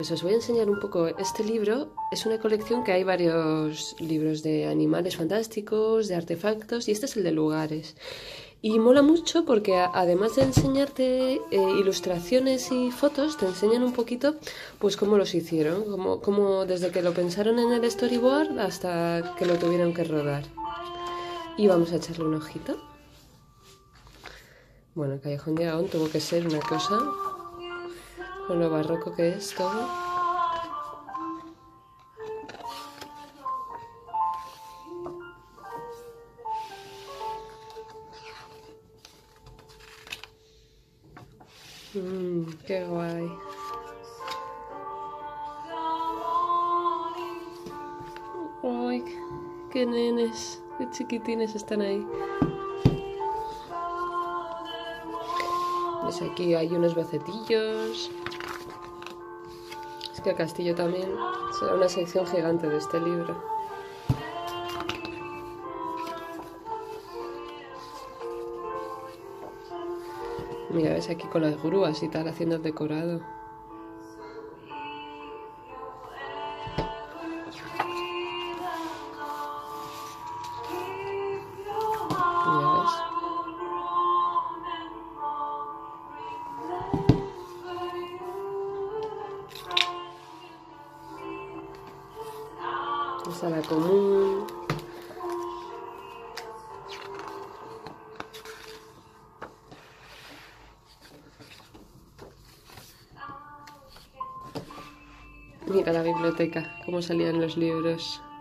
Pues os voy a enseñar un poco este libro. Es una colección que hay varios libros de animales fantásticos, de artefactos, y este es el de lugares. Y mola mucho porque además de enseñarte ilustraciones y fotos, te enseñan un poquito pues cómo los hicieron, cómo desde que lo pensaron en el storyboard hasta que lo tuvieron que rodar. Y vamos a echarle un ojito. Bueno, el Callejón de Agón tuvo que ser una cosa con lo barroco que es todo. Qué guay. Ay, qué nenes, qué chiquitines están ahí. Pues aquí hay unos bocetillos. Es que el castillo también será una sección gigante de este libro. Mira, ves aquí con las grúas y tal haciendo el decorado. Mira, ves. Sala común. Mira la biblioteca, cómo salían los libros.